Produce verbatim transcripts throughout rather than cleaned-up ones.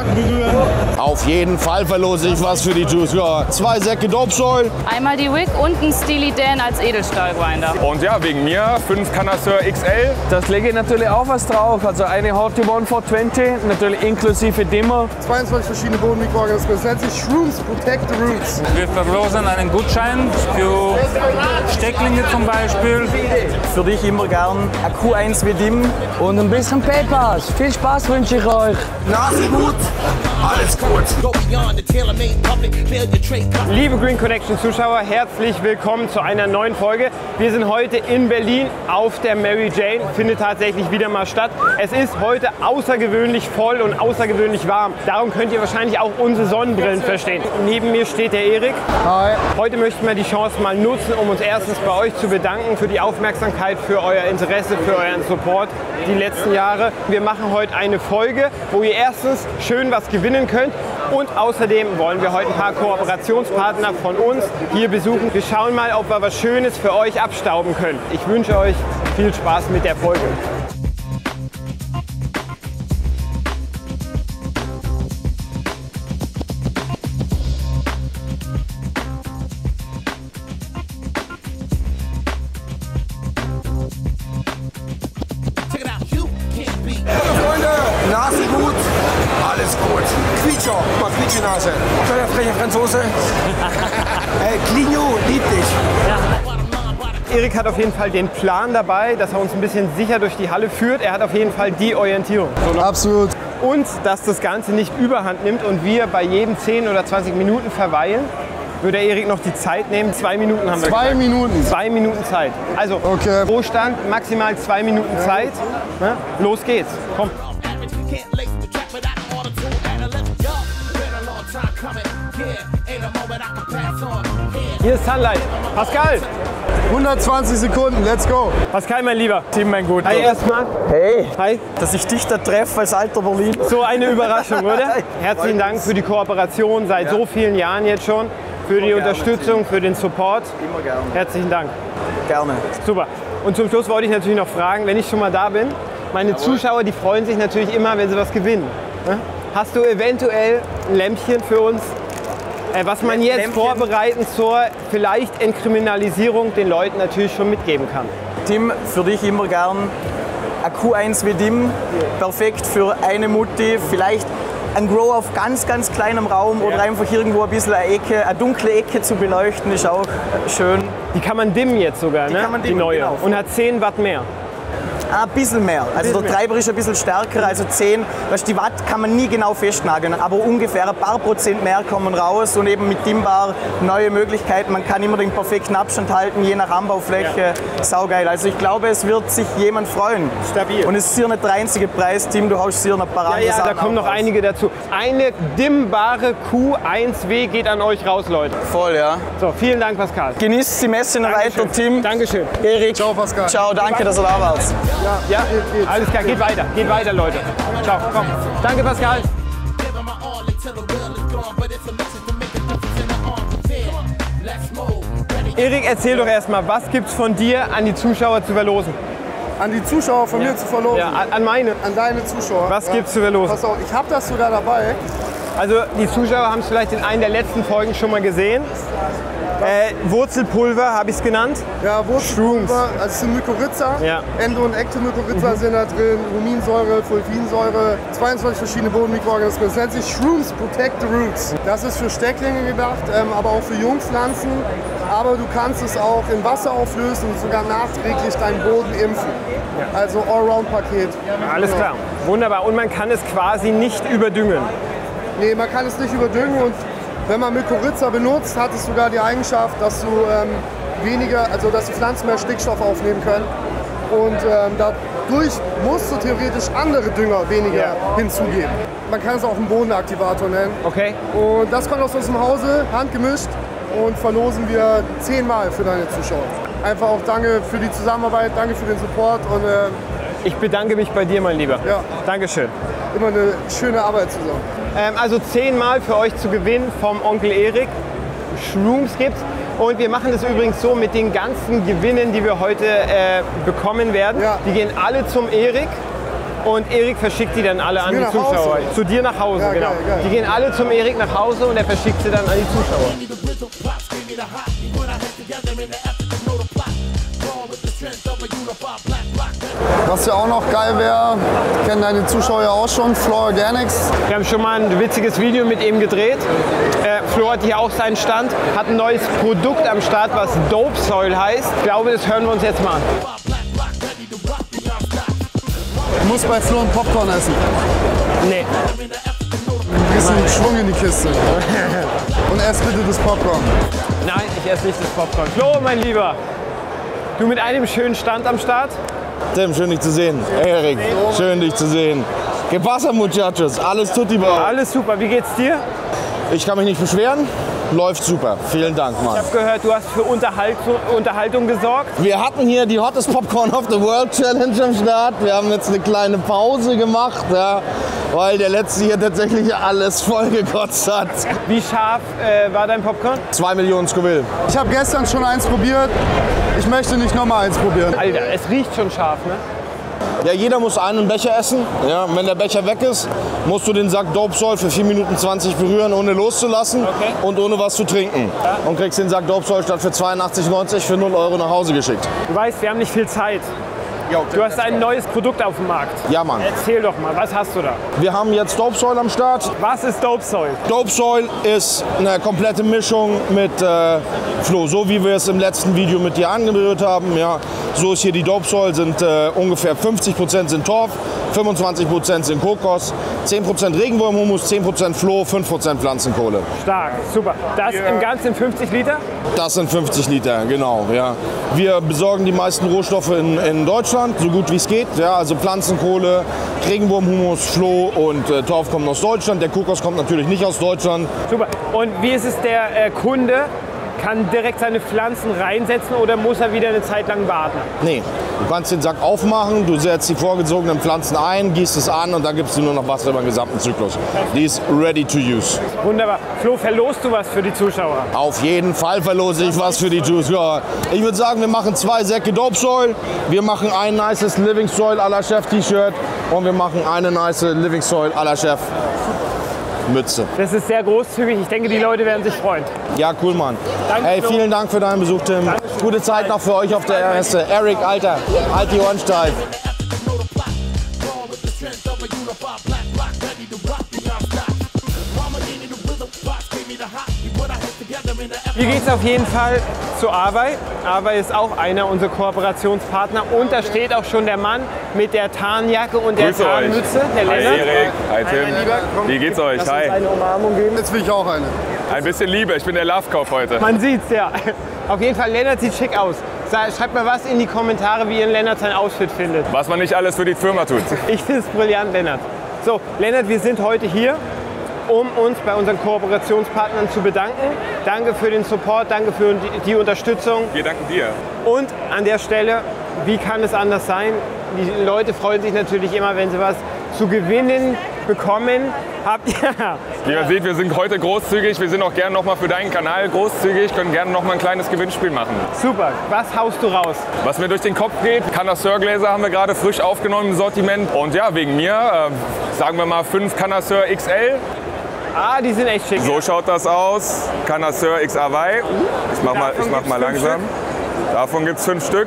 Backen berühren. Auf jeden Fall verlose ich was für die Juice. Ja, zwei Säcke Dope-Soil. Einmal die Wig und ein Steely Dan als Edelstahlgrinder. Und ja, wegen mir fünf Canasseur X L. Das lege ich natürlich auch was drauf. Also eine Horty One vier zwanzig, natürlich inklusive Dimmer. zweiundzwanzig verschiedene Bodenmikroorganismen. Das nennt sich Shrooms Protect the Roots. Wir verlosen einen Gutschein für Stecklinge zum Beispiel. Für dich immer gern ein Q eins wie Dim und ein bisschen Papers. Viel Spaß wünsche ich euch. Nase gut, alles gut. Liebe Green Connection Zuschauer, herzlich willkommen zu einer neuen Folge. Wir sind heute in Berlin auf der Mary Jane, findet tatsächlich wieder mal statt. Es ist heute außergewöhnlich voll und außergewöhnlich warm. Darum könnt ihr wahrscheinlich auch unsere Sonnenbrillen verstehen. Neben mir steht der Erik. Hi. Heute möchten wir die Chance mal nutzen, um uns erstens bei euch zu bedanken für die Aufmerksamkeit, für euer Interesse, für euren Support die letzten Jahre. Wir machen heute eine Folge, wo ihr erstens schön was gewinnen könnt und außerdem wollen wir heute ein paar Kooperationspartner von uns hier besuchen. Wir schauen mal, ob wir was Schönes für euch abstauben können. Ich wünsche euch viel Spaß mit der Folge. Nase gut, alles gut. Quietscher, mal Quietschenase. Kleiner freche Franzose. Hey, Cligno, lieb dich. Erik hat auf jeden Fall den Plan dabei, dass er uns ein bisschen sicher durch die Halle führt. Er hat auf jeden Fall die Orientierung. So, Absolut. und dass das Ganze nicht überhand nimmt und wir bei jedem zehn oder zwanzig Minuten verweilen, würde Erik noch die Zeit nehmen. Zwei Minuten haben wir Zwei gesagt. Minuten. Zwei Minuten Zeit. Also Okay. pro Stand maximal zwei Minuten Zeit. Ne? Los geht's. Komm. Hier ist Sunlight. Pascal. hundertzwanzig Sekunden, let's go. Pascal, mein Lieber. Tim, mein Guter. Hi erstmal. Hey, Hi. dass ich dich da treffe als alter Berlin. So eine Überraschung, oder? Herzlichen Dank für die Kooperation seit so vielen Jahren jetzt schon. Für die Unterstützung, für den Support. Immer gerne. Herzlichen Dank. Gerne. Super. Und zum Schluss wollte ich natürlich noch fragen, wenn ich schon mal da bin, meine Zuschauer, die freuen sich natürlich immer, wenn sie was gewinnen. Ne? Hast du eventuell ein Lämpchen für uns, äh, was man jetzt Lämpchen. vorbereitend zur vielleicht Entkriminalisierung den Leuten natürlich schon mitgeben kann? Tim, für dich immer gern ein Q eins wie Dim. Perfekt für eine Mutti. Vielleicht ein Grow auf ganz, ganz kleinem Raum oder einfach irgendwo ein bisschen eine Ecke, eine dunkle Ecke zu beleuchten, ist auch schön. Die kann man dimmen jetzt sogar, Die ne? kann man die dimmen, neue. genau. Und hat zehn Watt mehr. Ein bisschen mehr. Also bisschen der mehr. Treiber ist ein bisschen stärker, also zehn. Weißt, die Watt kann man nie genau festnageln, aber ungefähr ein paar Prozent mehr kommen raus und eben mit Dimmbar neue Möglichkeiten. Man kann immer den perfekten Abstand halten, je nach Anbaufläche. Saugeil. Also ich glaube, es wird sich jemand freuen. Stabil. Und es ist hier nicht der einzige Preis, Tim, du haust hier ein paar Ja, andere ja, da Sachen kommen auch noch raus. einige dazu. Eine dimmbare Q eins W geht an euch raus, Leute. Voll, ja. So, vielen Dank, Pascal. Genießt die Messe noch weiter, Tim. Dankeschön. Erik. Ciao, Pascal. Ciao, danke, dass ihr da wart. Ja, alles klar, geht weiter, geht weiter, Leute. Ciao, komm. Danke, Pascal. Erik, erzähl doch erstmal, was gibt's von dir an die Zuschauer zu verlosen? An die Zuschauer von mir zu verlosen. Ja, an- an meine. An deine Zuschauer. Was Ja. gibt's zu verlosen? Pass auf, ich habe das sogar dabei. Also die Zuschauer haben es vielleicht in einer der letzten Folgen schon mal gesehen. Äh, Wurzelpulver habe ich es genannt. Ja, Wurzelpulver, also es sind Mykorrhiza. Ja. Endo- und Ektomykorrhiza sind da drin, Huminsäure, Fulvinsäure, zweiundzwanzig verschiedene Bodenmikroorganismen. Das nennt sich Shrooms Protect the Roots. Das ist für Stecklinge gedacht, ähm, aber auch für Jungpflanzen. Aber du kannst es auch in Wasser auflösen und sogar nachträglich deinen Boden impfen. Also Allround-Paket. Alles klar, wunderbar. Und man kann es quasi nicht überdüngen. Nee, man kann es nicht überdüngen und wenn man Mykorrhiza benutzt, hat es sogar die Eigenschaft, dass du ähm, weniger, also dass die Pflanzen mehr Stickstoff aufnehmen können. Und ähm, dadurch musst du theoretisch andere Dünger weniger Ja. hinzugeben. Man kann es auch einen Bodenaktivator nennen. Okay? Und das kommt aus unserem Hause, handgemischt, und verlosen wir zehnmal für deine Zuschauer. Einfach auch danke für die Zusammenarbeit, danke für den Support und äh, Ich bedanke mich bei dir, mein Lieber. Ja. Dankeschön. immer eine schöne Arbeit zusammen. Ähm, also zehnmal für euch zu gewinnen vom Onkel Erik. Shrooms gibt's. Und wir machen das übrigens so mit den ganzen Gewinnen, die wir heute äh, bekommen werden. Ja. Die gehen alle zum Erik. und Erik verschickt die dann alle an mir die nach Zuschauer. Hause? Zu dir nach Hause, Ja, genau. geil, geil. Die gehen alle zum Erik nach Hause und er verschickt sie dann an die Zuschauer. Was ja auch noch geil wäre, kennen deine Zuschauer ja auch schon, Floor Organics. Wir haben schon mal ein witziges Video mit ihm gedreht. Äh, Flo hat hier auch seinen Stand, hat ein neues Produkt am Start, was Dope Soil heißt. Ich glaube, das hören wir uns jetzt mal an. Du musst bei Flo ein Popcorn essen. Nee. Ein bisschen Schwung in die Kiste. Und ess bitte das Popcorn. Nein, ich esse nicht das Popcorn. Flo, mein Lieber, du mit einem schönen Stand am Start. Tim, schön dich zu sehen. Erik, schön dich zu sehen. Que pasa, muchachos? Alles tutti bei euch? Alles super, wie geht's dir? Ich kann mich nicht beschweren. Läuft super. Vielen Dank, Mann. Ich habe gehört, du hast für Unterhaltung, Unterhaltung gesorgt. Wir hatten hier die Hottest Popcorn of the World Challenge am Start. Wir haben jetzt eine kleine Pause gemacht, ja, weil der Letzte hier tatsächlich alles vollgekotzt hat. Wie scharf äh, war dein Popcorn? Zwei Millionen Scoville. Ich habe gestern schon eins probiert. Ich möchte nicht noch mal eins probieren. Alter, es riecht schon scharf, ne? Ja, jeder muss einen Becher essen. Ja, und wenn der Becher weg ist, musst du den Sack Dope Soil für vier Minuten zwanzig berühren, ohne loszulassen Okay. und ohne was zu trinken. Ja. Und kriegst den Sack Dope Soil statt für zweiundachtzig neunzig für null Euro nach Hause geschickt. Du weißt, wir haben nicht viel Zeit. Du hast ein neues Produkt auf dem Markt. Ja, Mann. Erzähl doch mal, was hast du da? Wir haben jetzt Dope Soil am Start. Was ist Dope Soil? Dope Soil ist eine komplette Mischung mit äh, Flo, so wie wir es im letzten Video mit dir angerührt haben. Ja, so ist hier die Dope Soil, sind äh, ungefähr fünfzig Prozent sind Torf, fünfundzwanzig Prozent sind Kokos, zehn Prozent Regenwurmhumus, zehn Prozent Floh, fünf Prozent Pflanzenkohle. Stark, super. Das im Ganzen fünfzig Liter? Das sind fünfzig Liter, genau. Ja. Wir besorgen die meisten Rohstoffe in, in Deutschland, so gut wie es geht. Ja, also Pflanzenkohle, Regenwurmhumus, Floh und äh, Torf kommen aus Deutschland. Der Kokos kommt natürlich nicht aus Deutschland. Super. Und wie ist es der äh, Kunde? Kann direkt seine Pflanzen reinsetzen oder muss er wieder eine Zeit lang warten? Nee, du kannst den Sack aufmachen, du setzt die vorgezogenen Pflanzen ein, gießt es an und dann gibst du nur noch Wasser über den gesamten Zyklus. Die ist ready to use. Wunderbar. Flo, verlost du was für die Zuschauer? Auf jeden Fall verlose ich was für die Zuschauer. Ich würde sagen, wir machen zwei Säcke Dope Soil, wir machen ein nices Living Soil à la Chef T-Shirt und wir machen eine nice Living Soil à la Chef Mütze. Das ist sehr großzügig. Ich denke, die Leute werden sich freuen. Ja, cool, Mann. Danke, Hey, Flo. vielen Dank für deinen Besuch, Tim. Dankeschön. Gute Zeit noch für euch auf der R S. Erik, Alter, halt die Ohren steif. Hier geht es auf jeden Fall zu Awei. Awei ist auch einer unserer Kooperationspartner und da steht auch schon der Mann mit der Tarnjacke und der Grüße euch. Tarnmütze, der Hi Lennart. Erik, hi mein Tim. Lieber. Komm, Wie geht's euch? lass uns Hi. eine Umarmung geben. Jetzt will ich auch eine. Ein bisschen Liebe, ich bin der Love-Kauf heute. Man sieht's ja. Auf jeden Fall, Lennart sieht schick aus. Sa- Schreibt mal was in die Kommentare, wie ihr Lennart sein Outfit findet. Was man nicht alles für die Firma tut. Ich finde es brillant, Lennart. So, Lennart, wir sind heute hier, um uns bei unseren Kooperationspartnern zu bedanken. Danke für den Support, danke für die, die Unterstützung. Wir danken dir. Und an der Stelle, wie kann es anders sein? Die Leute freuen sich natürlich immer, wenn sie was zu gewinnen bekommen. Habt ihr? Wie ihr seht, wir sind heute großzügig. Wir sind auch gerne noch mal für deinen Kanal großzügig, können gerne noch mal ein kleines Gewinnspiel machen. Super, was haust du raus? Was mir durch den Kopf geht, Connoisseur-Gläser haben wir gerade frisch aufgenommen im Sortiment. Und ja, wegen mir, äh, sagen wir mal fünf Connoisseur X L. Ah, die sind echt schick. So schaut das aus. Connoisseur X Awei. Ich mach mal, ich mach mal langsam. Davon gibt es fünf Stück.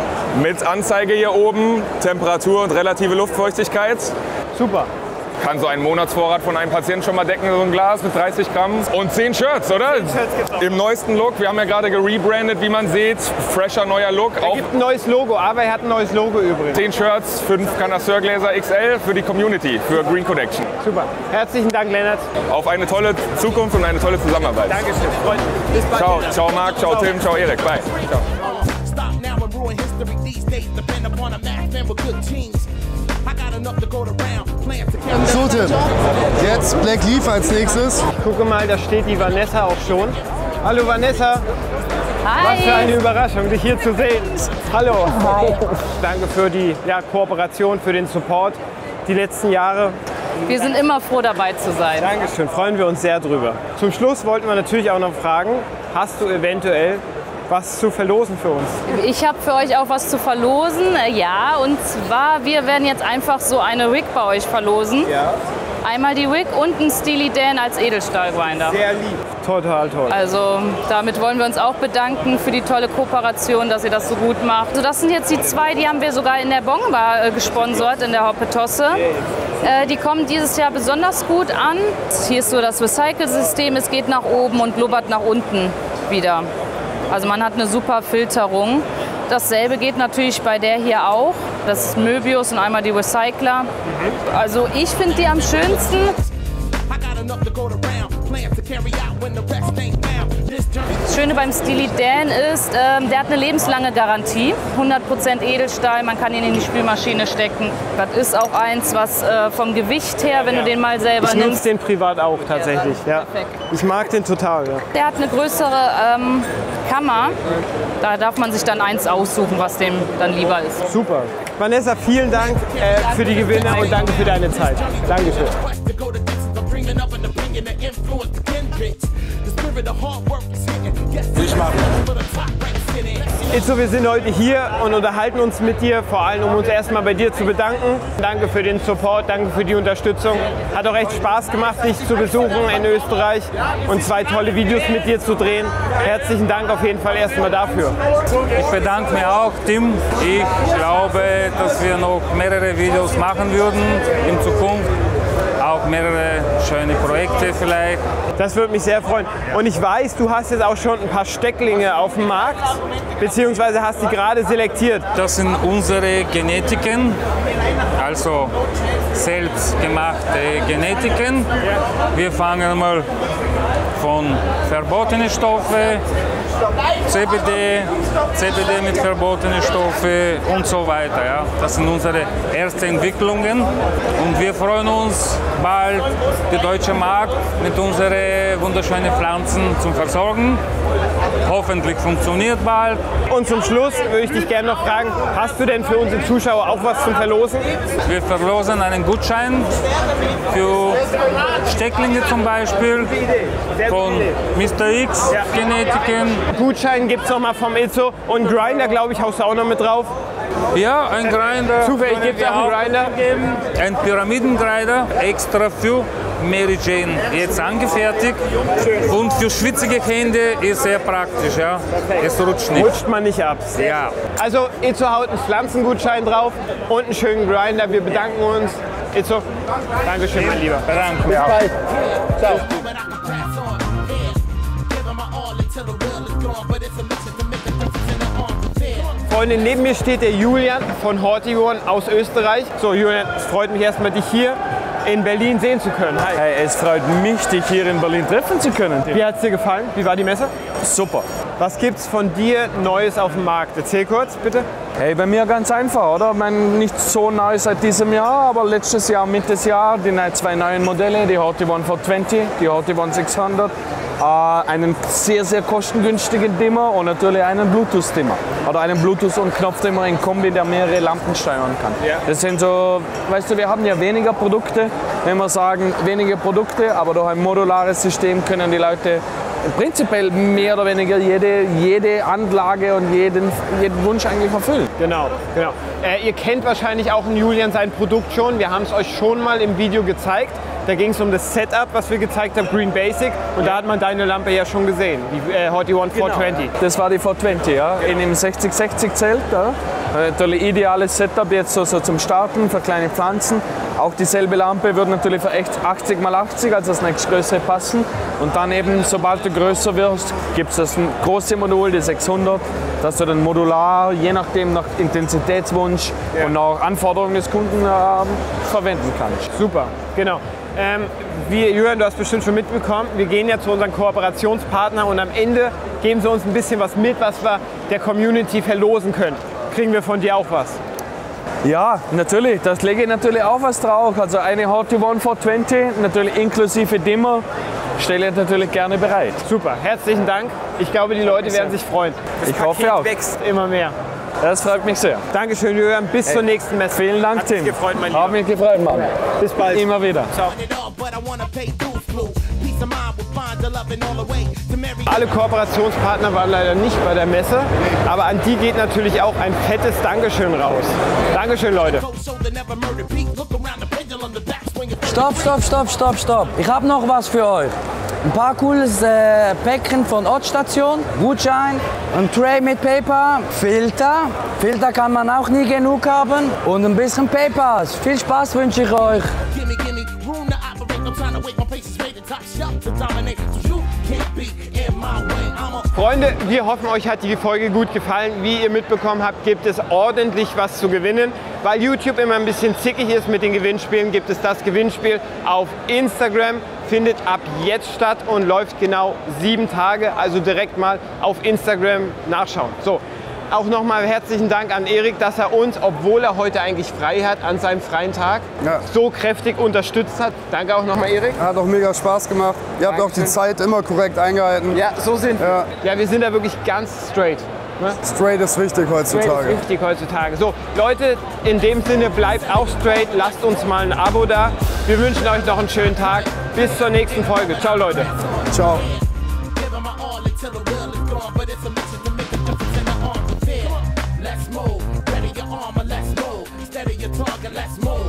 Mit Anzeige hier oben, Temperatur und relative Luftfeuchtigkeit. Super. Kann so einen Monatsvorrat von einem Patienten schon mal decken, so ein Glas mit dreißig Gramm. Und zehn Shirts, oder? Shirts gibt's auch. Im neuesten Look. Wir haben ja gerade gerebrandet, wie man sieht. Fresher, neuer Look. Es Auch gibt ein neues Logo, aber er hat ein neues Logo übrigens. zehn Shirts, fünf Connoisseur-Gläser X L für die Community, für Green Connection. Super. Herzlichen Dank, Lennart. Auf eine tolle Zukunft und eine tolle Zusammenarbeit. Dankeschön. Freut mich. Bis bald. Ciao, Lennart. ciao Marc, ciao Tim, ciao Erik. Bye. Ciao. Stop now and ruin history these days. Depend upon a math man with good genes. I got enough to go around. Plans to count. So, Tim. Jetzt Black Leaf als nächstes. Gucke mal, da steht die Vanessa auch schon. Hallo Vanessa. Was für eine Überraschung, dich hier zu sehen. Hallo. Hi. Danke für die ja, Kooperation, für den Support die letzten Jahre. Wir sind immer froh, dabei zu sein. Dankeschön, freuen wir uns sehr drüber. Zum Schluss wollten wir natürlich auch noch fragen, hast du eventuell was zu verlosen für uns. Ich habe für euch auch was zu verlosen. Ja, und zwar, wir werden jetzt einfach so eine Rig bei euch verlosen. Ja. Einmal die Rig und ein Steely Dan als Edelstahlgrinder. Sehr lieb. Total toll. Also damit wollen wir uns auch bedanken für die tolle Kooperation, dass ihr das so gut macht. Also das sind jetzt die zwei, die haben wir sogar in der Bongbar äh, gesponsert, in der Hoppetosse. Äh, die kommen dieses Jahr besonders gut an. Hier ist so das Recycle-System, es geht nach oben und blubbert nach unten wieder. Also man hat eine super Filterung. Dasselbe geht natürlich bei der hier auch. Das ist Möbius und einmal die Recycler. Also ich finde die am schönsten. Das Schöne beim Steely Dan ist, ähm, der hat eine lebenslange Garantie. hundert Prozent Edelstahl, man kann ihn in die Spülmaschine stecken. Das ist auch eins, was äh, vom Gewicht her, wenn du den mal selber ich nimmst. Ich nutze den privat auch tatsächlich. Ja. Perfekt. Ich mag den total. Ja. Der hat eine größere ähm, Kammer. Da darf man sich dann eins aussuchen, was dem dann lieber ist. Super. Vanessa, vielen Dank äh, für die Gewinne und danke für deine Zeit. Dankeschön. Ich mache. Itzo, wir sind heute hier und unterhalten uns mit dir, vor allem um uns erstmal bei dir zu bedanken. Danke für den Support, danke für die Unterstützung. Hat auch echt Spaß gemacht, dich zu besuchen in Österreich und zwei tolle Videos mit dir zu drehen. Herzlichen Dank auf jeden Fall erstmal dafür. Ich bedanke mich auch, Tim. Ich glaube, dass wir noch mehrere Videos machen würden in Zukunft. Auch mehrere schöne Projekte vielleicht. Das würde mich sehr freuen. Und ich weiß, du hast jetzt auch schon ein paar Stecklinge auf dem Markt, beziehungsweise hast die gerade selektiert. Das sind unsere Genetiken, also selbstgemachte Genetiken. Wir fangen mal von verbotenen Stoffen, C B D, C B D mit verbotenen Stoffen und so weiter. Ja. Das sind unsere ersten Entwicklungen und wir freuen uns bald, den deutschen Markt mit unseren wunderschönen Pflanzen zu versorgen. Hoffentlich funktioniert bald. Und zum Schluss würde ich dich gerne noch fragen, hast du denn für unsere Zuschauer auch was zum Verlosen? Wir verlosen einen Gutschein für Stecklinge zum Beispiel von Mister X Genetiken. Gutschein gibt es noch mal vom Itzo und Grinder, glaube ich, haust du auch noch mit drauf. Ja, ein Grinder. Zufällig gibt es auch einen Grinder. Ein Pyramidengrinder extra für Mary Jane jetzt angefertigt. Und für schwitzige Hände ist sehr praktisch. Ja. Es rutscht nicht. Rutscht man nicht ab. Ja. Also Itzo haut einen Pflanzengutschein drauf und einen schönen Grinder. Wir bedanken uns. Itzo, Dankeschön, mein Lieber. Danke. Bis bald. Ciao. Freunde, neben mir steht der Julian von Hortigon aus Österreich. So Julian, es freut mich erstmal, dich hier in Berlin sehen zu können. Hi. Hey, es freut mich, dich hier in Berlin treffen zu können. Wie hat es dir gefallen? Wie war die Messe? Super. Was gibt's von dir Neues auf dem Markt? Erzähl kurz, bitte. Hey, bei mir ganz einfach, oder? Ich meine, nicht so neu seit diesem Jahr, aber letztes Jahr, Mitte des Jahres, die zwei neuen Modelle, die Hortigon vier zwanzig, die Hortigon sechshundert, äh, einen sehr, sehr kostengünstigen Dimmer und natürlich einen Bluetooth-Dimmer. Oder einen Bluetooth- und Knopfdimmer in Kombi, der mehrere Lampen steuern kann. Ja. Das sind so, weißt du, wir haben ja weniger Produkte, wenn wir sagen, wenige Produkte, aber durch ein modulares System können die Leute prinzipiell mehr oder weniger jede, jede Anlage und jeden, jeden Wunsch eigentlich erfüllen. Genau, genau. Äh, ihr kennt wahrscheinlich auch in Julian sein Produkt schon. Wir haben es euch schon mal im Video gezeigt. Da ging es um das Setup, was wir gezeigt haben, Green Basic. Und da hat man deine Lampe ja schon gesehen, die äh, Hortigon vier zwanzig. Genau. Das war die vier zwanzig, ja, in dem sechzig sechzig Zelt. Ja. Natürlich ideales Setup jetzt so, so zum Starten für kleine Pflanzen. Auch dieselbe Lampe würde natürlich für echt achtzig mal achtzig, also das nächstgrößere passen. Und dann eben, sobald du größer wirst, gibt es das ein großes Modul, die sechshundert, dass du dann modular, je nachdem nach Intensitätswunsch ja. und nach Anforderungen des Kunden äh, verwenden kannst. Super, genau. Ähm, wir, Jürgen, du hast bestimmt schon mitbekommen, wir gehen ja zu unseren Kooperationspartnern und am Ende geben sie uns ein bisschen was mit, was wir der Community verlosen können. Kriegen wir von dir auch was? Ja, natürlich. Das lege ich natürlich auch was drauf. Also eine Hortigon vier zwanzig, natürlich inklusive Dimmer, stelle ich natürlich gerne bereit. Super, herzlichen Dank. Ich glaube, die Leute werden sich freuen. Das ich Paket hoffe auch. wächst immer mehr. Das freut mich sehr. Dankeschön, Jürgen. Bis hey. zur nächsten Messe. Vielen Dank, Hat Tim. Mich gefreut, mein Lieber. Hat mich gefreut, Mann. Bis bald. Immer wieder. Ciao. Alle Kooperationspartner waren leider nicht bei der Messe, aber an die geht natürlich auch ein fettes Dankeschön raus. Dankeschön, Leute. Stopp, stopp, stopp, stopp, stopp. Ich habe noch was für euch. Ein paar cooles äh, Päckchen von Ortsstation, Gutschein, ein Tray mit Paper, Filter. Filter kann man auch nie genug haben und ein bisschen Papers. Viel Spaß wünsche ich euch. Freunde, wir hoffen, euch hat die Folge gut gefallen. Wie ihr mitbekommen habt, gibt es ordentlich was zu gewinnen. Weil YouTube immer ein bisschen zickig ist mit den Gewinnspielen, gibt es das Gewinnspiel auf Instagram. Findet ab jetzt statt und läuft genau sieben Tage. Also direkt mal auf Instagram nachschauen. So. Auch nochmal herzlichen Dank an Erik, dass er uns, obwohl er heute eigentlich frei hat, an seinem freien Tag ja. so kräftig unterstützt hat. Danke auch nochmal, Erik. Hat auch mega Spaß gemacht. Ihr habt auch die Zeit immer korrekt eingehalten. Ja, so sind wir. Ja, ja wir sind da wirklich ganz straight. Ne? Straight ist wichtig heutzutage. Straight ist wichtig heutzutage. So, Leute, in dem Sinne, bleibt auch straight. Lasst uns mal ein Abo da. Wir wünschen euch noch einen schönen Tag. Bis zur nächsten Folge. Ciao, Leute. Ciao. Let's move, ready your armor, let's move. Steady your target, let's move.